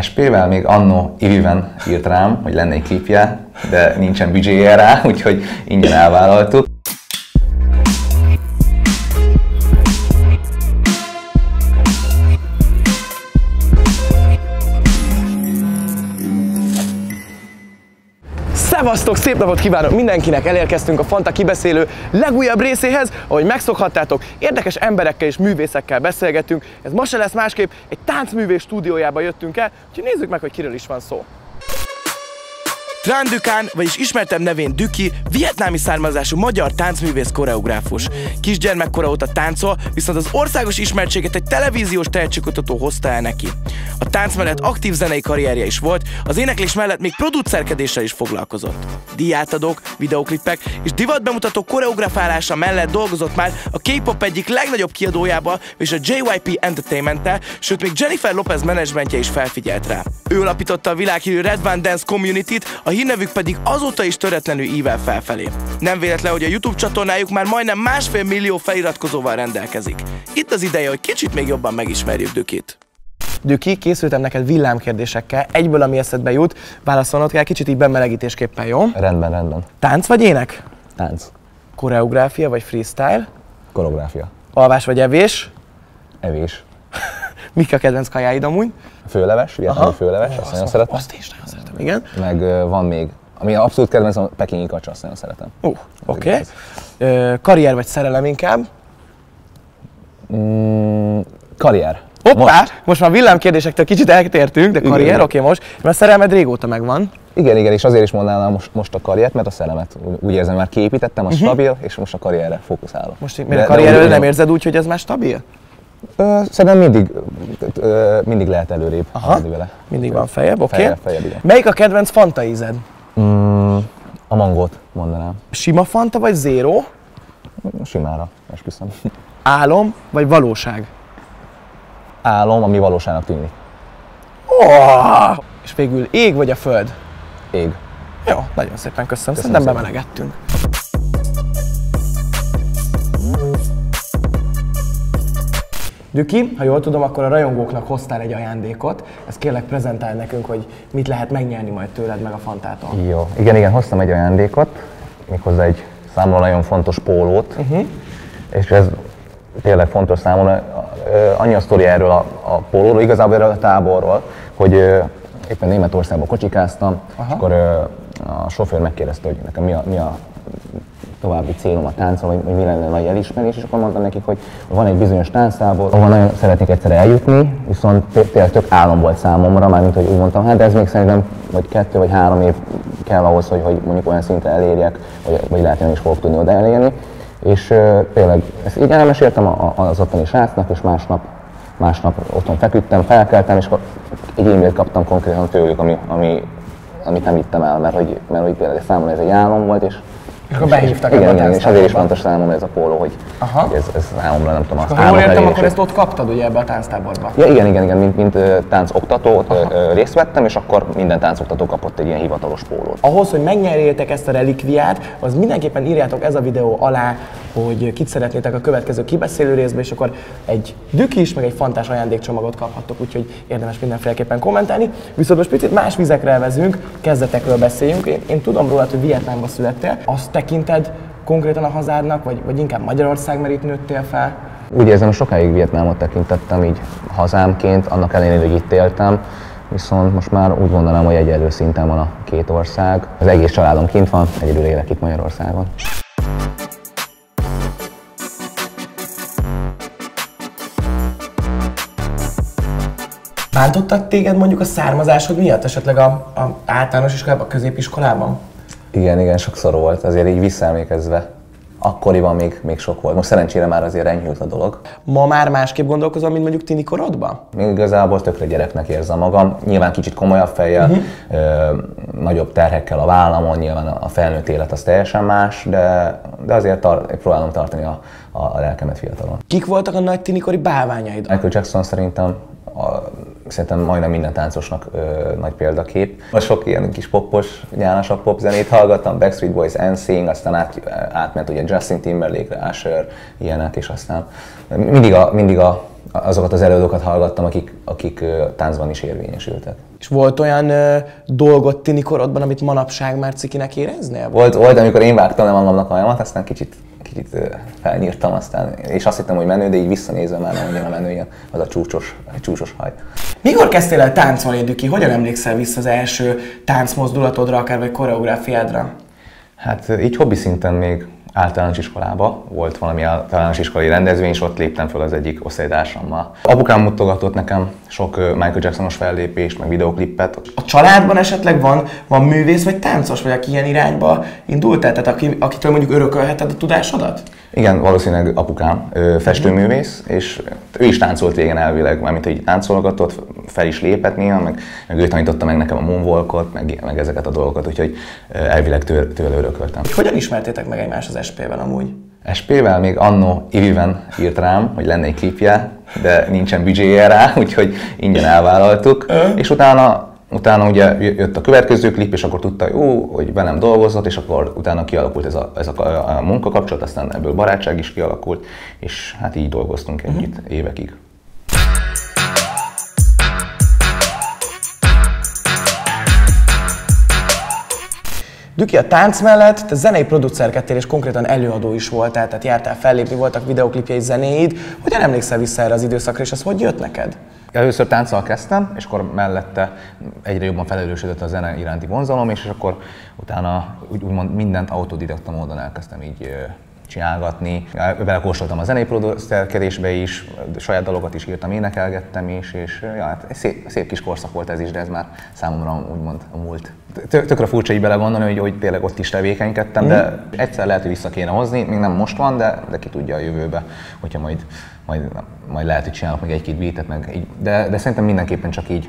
SP-vel még annó Iviven írt rám, hogy lenne egy klipje, de nincsen büdzséje rá, úgyhogy ingyen elvállaltuk. Szevasztok, szép napot kívánok mindenkinek! Elérkeztünk a Fanta kibeszélő legújabb részéhez, ahogy megszokhattátok, érdekes emberekkel és művészekkel beszélgetünk. Ez ma se lesz másképp, egy táncművész stúdiójába jöttünk el, úgyhogy nézzük meg, hogy kiről is van szó. Tran Ducan, vagyis ismertebb nevén Duki, vietnámi származású magyar táncművész koreográfus. Kisgyermekkora óta táncol, viszont az országos ismertséget egy televíziós tehetségkutató hozta el neki. A tánc mellett aktív zenei karrierje is volt, az éneklés mellett még producerkedéssel is foglalkozott. Díjátadók, videóklipek és divatbemutató koreografálása mellett dolgozott már a K-pop egyik legnagyobb kiadójával és a JYP Entertainment-tel, sőt még Jennifer Lopez menedzsmentje is felfigyelt rá. Ő alapította a világhírű Red One Dance Community-t, a hírnevük pedig azóta is töretlenül ível felfelé. Nem véletlen, hogy a YouTube csatornájuk már majdnem 1,5 millió feliratkozóval rendelkezik. Itt az ideje, hogy kicsit még jobban megismerjük Dukit. Duki, készültem neked villámkérdésekkel, egyből ami eszedbe jut, válaszolnod kell kicsit így bemelegítésképpen, jó? Rendben. Tánc vagy ének? Tánc. Koreográfia vagy freestyle? Koreográfia. Alvás vagy evés? Evés. Mik a kedvenc kajáid amúgy? Főleves, vietnámi főleves, azt nagyon szeretem. Azt is nagyon szeretem, igen. Meg van még, ami abszolút kedvenc, a pekingi kacsa, azt nagyon szeretem. Oké. Karrier vagy szerelem inkább? Karrier. Hoppá! Most már villámkérdésektől kicsit eltértünk, de karrier, oké, most. Mert a szerelmed régóta megvan. Igen, és azért is mondanám most a karriert, mert a szerelmet úgy érzem, már kiépítettem, az stabil, és most a karrierre fókuszálok. Most miért a karrierről nem érzed úgy, hogy ez már stabil? Szerintem mindig lehet előrébb haladni vele. Mindig van feljebb, oké. Feljebb, igen. Melyik a kedvenc Fanta ízed? A mangót mondanám. Sima Fanta vagy zero? Simára, esküszöm. Álom vagy valóság? Álom, ami valóságnak tűnik. És végül ég vagy a föld? Ég. Jó, nagyon szépen köszönöm, szerintem bemelegettünk. Duki, ha jól tudom, akkor a rajongóknak hoztál egy ajándékot. Ezt kérlek prezentálj nekünk, hogy mit lehet megnyerni majd tőled meg a Fantától. Jó, igen, hoztam egy ajándékot, méghozzá egy számomra nagyon fontos pólót. És ez tényleg fontos számomra. Annyi a sztori erről a pólóról, igazából erről a táborról, hogy éppen Németországban kocsikáztam, és akkor a sofőr megkérdezte, hogy nekem mi a további célom a táncol, hogy mi lenne nagy elismerés, és akkor mondtam nekik, hogy van egy bizonyos tánctábor, ahol nagyon szeretnék egyszer eljutni, viszont tényleg tök álom volt számomra, mármint hogy úgy mondtam, hát de ez még szerintem vagy 2 vagy 3 év kell ahhoz, hogy mondjuk olyan szintre elérjek, vagy lehet, hogy nem is fogok tudni oda elérni. És tényleg ezt így elmeséltem az ottani srácnak, és másnap otthon feküdtem, felkeltem, és egy e-mailt kaptam konkrétan tőlük, amit nem hittem el, mert hogy tényleg számomra ez egy álom volt, és akkor behívtak igen, és azért is fontos számomra ez a póló, hogy ez számomra nem tudom, azt ha jól értem, akkor ezt ott kaptad ugye ebbe a tánctáborba? Ja, igen, mint táncoktató részt vettem, és akkor minden táncoktató kapott egy ilyen hivatalos pólót. Ahhoz, hogy megnyerjétek ezt a relikviát, az mindenképpen írjátok ez a videó alá, hogy kit szeretnétek a következő kibeszélő részbe, és akkor egy Dukis, meg egy Fantás ajándékcsomagot kaphattok, úgyhogy érdemes mindenféleképpen kommentálni. Viszont most picit más vizekre vezünk, kezdetekről beszéljünk. Én tudom rólad, hogy Vietnámban születtél. Azt tekinted konkrétan a hazádnak, vagy inkább Magyarország, mert itt nőttél fel? Úgy érzem, hogy sokáig Vietnámot tekintettem így hazámként, annak ellenére, hogy itt éltem. Viszont most már úgy mondanám, hogy egyenlő szinten van a két ország. Az egész családom kint van, egyedül élek itt Magyarországon. Bántottak téged mondjuk a származásod miatt, esetleg a általános iskolában, a középiskolában? Igen, sokszor volt, azért így visszaemlékezve. Akkoriban még sok volt. Most szerencsére már azért enyhült a dolog. Ma már másképp gondolkozol, mint mondjuk tini korodban? Még igazából tökre gyereknek érzem magam. Nyilván kicsit komolyabb fejjel, nagyobb terhekkel a vállamon, nyilván a felnőtt élet az teljesen más, de azért próbálom tartani a lelkemet fiatalon. Kik voltak a nagy tinikori bálványaid? Michael Jackson szerintem majdnem minden táncosnak nagy példakép. Sok ilyen kis poppos, nyálasabb popzenét hallgattam, Backstreet Boys, NSYNC, aztán átment ugye Justin Timberlake-re, Usher, ilyenek, és aztán mindig a azokat az előadókat hallgattam, akik táncban is érvényesültek. És volt olyan dolgot tini korodban, amit manapság már cikinek éreznél? Volt, amikor én vágtam le magamnak a hajamat, aztán kicsit felnyírtam aztán, és azt hittem, hogy menő, de így visszanézve már nem olyan menő, ilyen az a csúcsos haj. Mikor kezdtél el táncolni, Düki? Hogyan emlékszel vissza az első táncmozdulatodra, akár vagy koreográfiádra? Hát így hobbi szinten még általános iskolában volt valami általános iskolai rendezvény, és ott léptem fel az egyik osztálytársammal. Apukám mutogatott nekem sok Michael Jacksonos fellépést, meg videóklippet. A családban esetleg van művész vagy táncos, vagy aki ilyen irányba indultál? Tehát akitől mondjuk örökölheted a tudásodat? Igen, valószínűleg apukám festőművész, és ő is táncolt régen elvileg, mármint hogy táncolgatott, fel is lépett néha, meg ő tanította meg nekem a moonwalkot, meg ezeket a dolgokat, úgyhogy elvileg tőle örököltem. Hogyan ismertétek meg egymást az SP-vel amúgy? SP-vel még annó Iviven írt rám, hogy lenne egy klipje, de nincsen büdzséje rá, úgyhogy ingyen elvállaltuk, és utána ugye jött a következő klip, és akkor tudta, hogy velem dolgozott, és akkor utána kialakult ez a munkakapcsolat, aztán ebből barátság is kialakult, és hát így dolgoztunk együtt évekig. Düki, a tánc mellett te zenei producerkedtél és konkrétan előadó is voltál, tehát jártál fellépni, voltak videoklipjei, zenéid. Hogyan emlékszel vissza erre az időszakra, és ez hogy jött neked? Először tánccal kezdtem, és akkor mellette egyre jobban felerősödött a zene iránti vonzalom, és akkor utána úgymond mindent autodidakta módon elkezdtem így csinálgatni. Belekóstoltam a zenei producerkedésbe is, saját dalokat is írtam, énekelgettem is, és ja, hát szép kis korszak volt ez is, de ez már számomra úgymond a múlt. Tökre furcsa így belegondolni, hogy tényleg ott is tevékenykedtem, de egyszer lehet, hogy vissza kéne hozni, még nem most van, de ki tudja a jövőbe, hogyha majd lehet, hogy csinálok még egy-két beatet, meg így. De szerintem mindenképpen csak így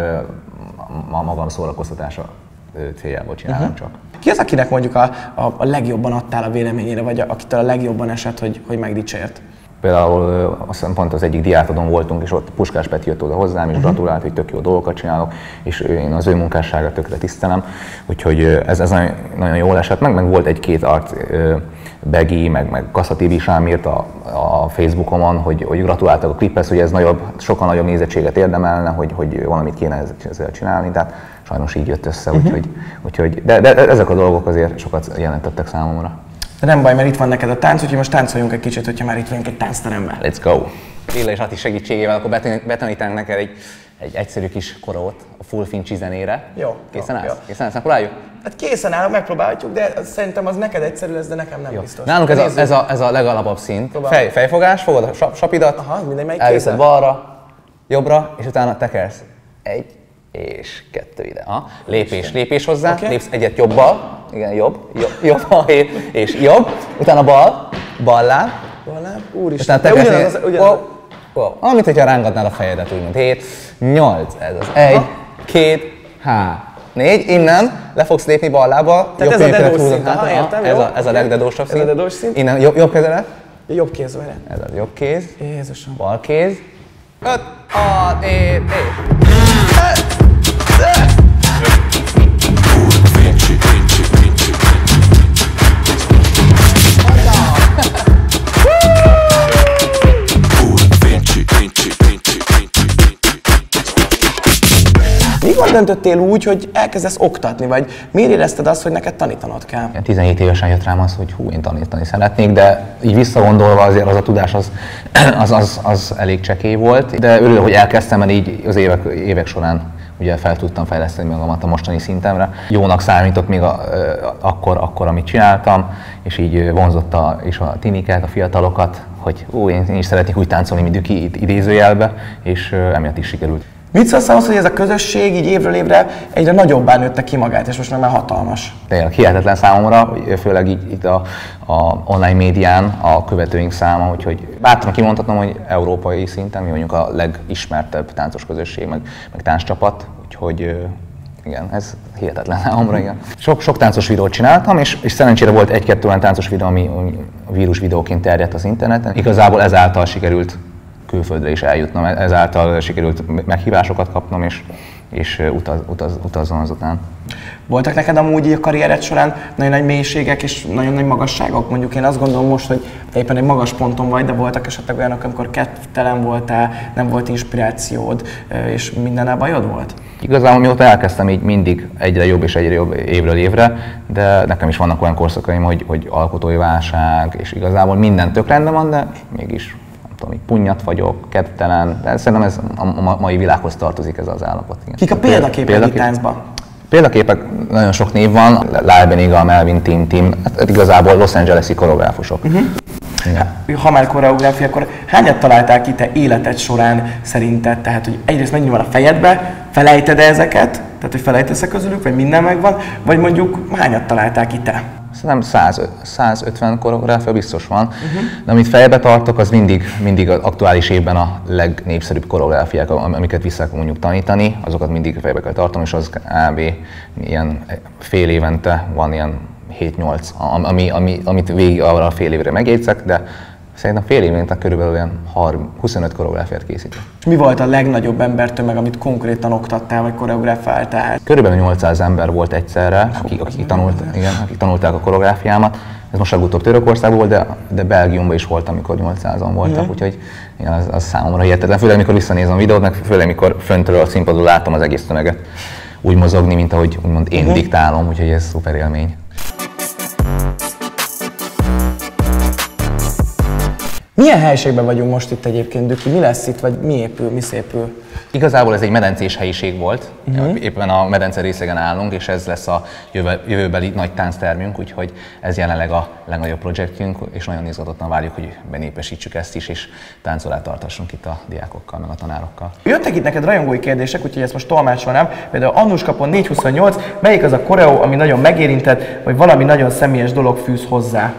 a magam szórakoztatása céljából csinálom csak. Ki az, akinek mondjuk a legjobban adtál a véleményére, vagy akitől a legjobban esett, hogy megdicsért? Például azt hiszem pont az egyik diátodon voltunk, és ott Puskás Peti jött oda hozzám, és gratulált, hogy tök jó dolgokat csinálok, és én az ő munkásságát tökre tisztelem, úgyhogy ez nagyon jól esett meg volt egy-két art, Begi, meg Kasszatibi Sám írt a Facebookomon, hogy gratuláltak a kliphez, hogy ez sokkal nagyobb nézettséget érdemelne, hogy valamit kéne ezzel csinálni, tehát sajnos így jött össze, úgyhogy de ezek a dolgok azért sokat jelentettek számomra. De nem baj, mert itt van neked a tánc, úgyhogy most táncoljunk egy kicsit, hogyha már itt vagyunk egy táncteremben. Let's go! Béla és Ati segítségével akkor betanítanánk neked egy egyszerű kis koreót a Full Finchy zenére. Jó. Készen állsz? Készen állsz? Próbáljuk? Hát készen állok, megpróbáljuk, de szerintem az neked egyszerű lesz, de nekem nem biztos. Nálunk ez a legalapabb szint. Fejfogás, fogod a sapidat, elviszed balra, jobbra, és utána tekersz. 1 és 2 ide. Lépés hozzá, lépsz egyet jobbal, igen, jobb, és jobb, utána bal láb, úristen, utána tekersz, amit hogyha rángatnál a fejedet, úgymond 7, 8, ez az 1, 2, 3, 4, innen le fogsz lépni bal lábbal, tehát ez a dedós szint, értem, ez a legdedósabb szint. Ez a dedós szint. Innen jobb kezelet. Jobb kéz, vele. Ez a jobb kéz. Jézusom. Bal kéz. 5, 6, 7, Mikor döntöttél úgy, hogy elkezdesz oktatni, vagy miért érezted azt, hogy neked tanítanod kell? 17 évesen jött rám az, hogy én tanítani szeretnék, de így visszagondolva azért az a tudás az elég csekély volt. De örülök, hogy elkezdtem, mert így az évek során ugye fel tudtam fejleszteni magamat a mostani szintemre. Jónak számított még akkor, amit csináltam, és így vonzotta is a tiniket, a fiatalokat, hogy én is szeretnék úgy táncolni, mint Düki idézőjelbe, és emiatt is sikerült. Mit szólsz ahhoz, hogy ez a közösség így évről évre egyre nagyobbá nőtte ki magát, és most már hatalmas? Tényleg hihetetlen számomra, főleg itt a online médián a követőink száma, úgyhogy bátran kimondhatom, hogy európai szinten mi vagyunk a legismertebb táncos közösség, meg tánccsapat, úgyhogy igen, ez hihetetlen számomra, igen. Sok táncos videót csináltam, és szerencsére volt egy-kettő olyan táncos videó, ami vírus videóként terjedt az interneten. Igazából ezáltal sikerült külföldre is eljutnom, ezáltal sikerült meghívásokat kapnom, és utazzon azután. Voltak neked amúgy a karriered során nagyon nagy mélységek és nagyon nagy magasságok? Mondjuk én azt gondolom most, hogy te éppen egy magas ponton vagy, de voltak esetleg olyanok, amikor kedvtelen voltál, nem volt inspirációd, és mindennel bajod volt? Igazából mióta elkezdtem, így mindig egyre jobb és egyre jobb évről évre, de nekem is vannak olyan korszakaim, hogy alkotói válság, és igazából minden tök rendben van, de mégis nem tudom, így punnyat vagyok, kedvtelen, de szerintem ez a mai világhoz tartozik ez az állapot. Igen. Kik a példaképek itt táncban? Példaképek, nagyon sok név van, Lyle Beniga, Melvin Tim, hát igazából Los Angeles-i koreográfusok. Ha már koreográfia, akkor hányat találtál ki te életed során szerinted? Tehát, hogy egyrészt mennyi van a fejedbe, felejted-e ezeket? Tehát, hogy felejtesz-e közülük, vagy minden megvan? Vagy mondjuk hányat találtál ki te? Szerintem 150 koreográfia biztos van, de amit fejbe tartok, az mindig az aktuális évben a legnépszerűbb koreográfiák, amiket vissza kell mondjuk tanítani, azokat mindig fejbe kell tartom, és az kb. Ilyen fél évente van ilyen 7-8, amit végig arra a fél évre megjegyzek, de szerintem fél évente körülbelül olyan 25 koreográfiát készítek. És mi volt a legnagyobb embertömeg, amit konkrétan oktattál, vagy koreográfáltál? Körülbelül 800 ember volt egyszerre, akik tanulták a koreográfiámat. Ez most legutóbb Törökországban volt, de Belgiumban is volt, amikor 800-an voltak, úgyhogy igen, az számomra hihetetlen. Főleg, mikor visszanézem a videót, meg főleg, mikor föntről a színpadon látom az egész tömeget úgy mozogni, mint ahogy úgymond én diktálom, úgyhogy ez szuper élmény. Milyen helységben vagyunk most itt egyébként, Düki? Mi lesz itt, vagy mi épül, mi szépül? Igazából ez egy medencés helyiség volt, éppen a medence részegen állunk, és ez lesz a jövőbeli nagy tánctermünk, úgyhogy ez jelenleg a legnagyobb projektjünk, és nagyon izgatottan várjuk, hogy benépesítsük ezt is, és táncolát tartassunk itt a diákokkal, meg a tanárokkal. Jöttek itt neked rajongói kérdések, úgyhogy ezt most tolmácsolnám. Például Annuskapon 428, melyik az a koreó, ami nagyon megérintett, vagy valami nagyon személyes dolog fűz hozzá?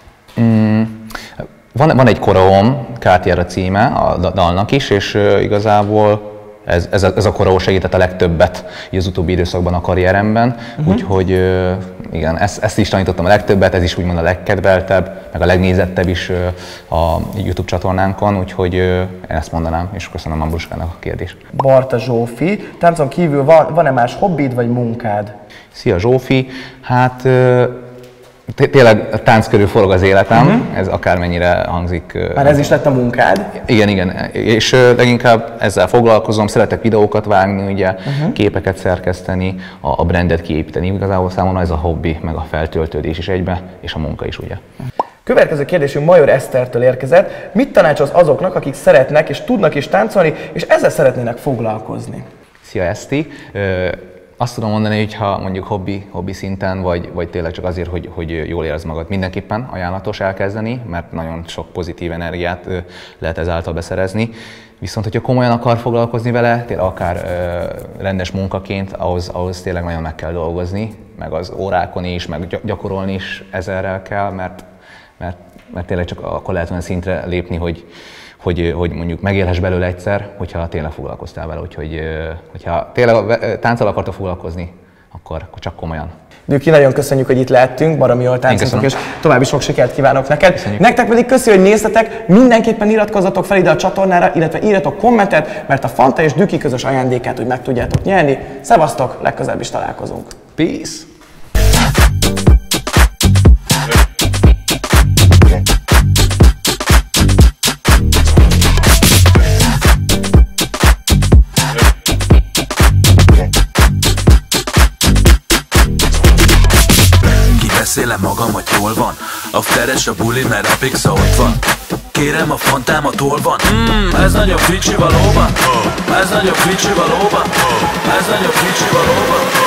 Van egy koreóm, Kátiára címe a dalnak is, és igazából ez a koreó segített a legtöbbet az utóbbi időszakban a karrieremben, úgyhogy igen, ezt is tanítottam a legtöbbet, ez is úgymond a legkedveltebb, meg a legnézettebb is a YouTube csatornánkon, úgyhogy én ezt mondanám, és köszönöm Ambruskának a kérdést. Barta Zsófi, táncon kívül van-e más hobbid vagy munkád? Szia Zsófi, hát tényleg a tánc körül forog az életem, ez akármennyire hangzik. Már ez is lett a munkád? Igen, és leginkább ezzel foglalkozom, szeretek videókat vágni, ugye, képeket szerkeszteni, a brandet kiépíteni. Igazából számomra ez a hobbi, meg a feltöltődés is egybe, és a munka is, ugye. Következő kérdésünk Major Esztertől érkezett. Mit tanácsolsz azoknak, akik szeretnek és tudnak is táncolni, és ezzel szeretnének foglalkozni? Szia Eszti! Azt tudom mondani, hogy ha mondjuk hobbi szinten, vagy tényleg csak azért, hogy jól érezd magad, mindenképpen ajánlatos elkezdeni, mert nagyon sok pozitív energiát lehet ezáltal beszerezni. Viszont, hogyha komolyan akar foglalkozni vele, tényleg akár rendes munkaként, ahhoz tényleg nagyon meg kell dolgozni, meg az órákon is, meg gyakorolni is ezerrel kell, mert tényleg csak akkor lehet olyan szintre lépni, hogy mondjuk megélhess belőle egyszer, hogyha tényleg foglalkoztál vele, úgyhogy hogyha tényleg tánccal akarta foglalkozni, akkor csak komolyan. Düki, nagyon köszönjük, hogy itt lehettünk, baromi jól táncoltunk, és további sok sikert kívánok neked. Köszönjük. Nektek pedig köszi, hogy néztetek, mindenképpen iratkozzatok fel ide a csatornára, illetve írjatok kommentet, mert a Fanta és Düki közös ajándékát úgy meg tudjátok nyerni. Szevasztok, legközelebb is találkozunk. Peace! Beszélem magam, hogy hol van a fleres a buli, mert a pixa ott van. Kérem a fantámat, hol van? Ez nagyon kicsi valóban. Ez nagyon kicsi valóban. Ez nagyon kicsi valóban.